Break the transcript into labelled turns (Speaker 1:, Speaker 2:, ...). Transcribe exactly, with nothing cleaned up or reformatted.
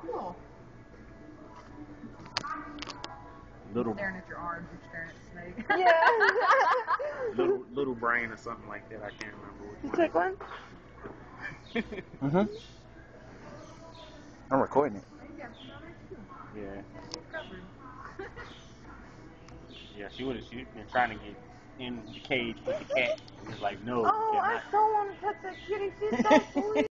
Speaker 1: Cool.
Speaker 2: Little,
Speaker 1: Staring at your arms, you're staring at the snake.
Speaker 3: Yeah.
Speaker 2: little, little brain or something like that. I can't remember which
Speaker 3: You
Speaker 2: one.
Speaker 3: took one?
Speaker 4: Mm-hmm. I'm recording it.
Speaker 2: Yeah. Yeah, she would have she been trying to get in the cage with the cat. It was like, no,
Speaker 3: Oh,
Speaker 2: you
Speaker 3: I
Speaker 2: cannot.
Speaker 3: so want to touch that kitty. She's so sweet.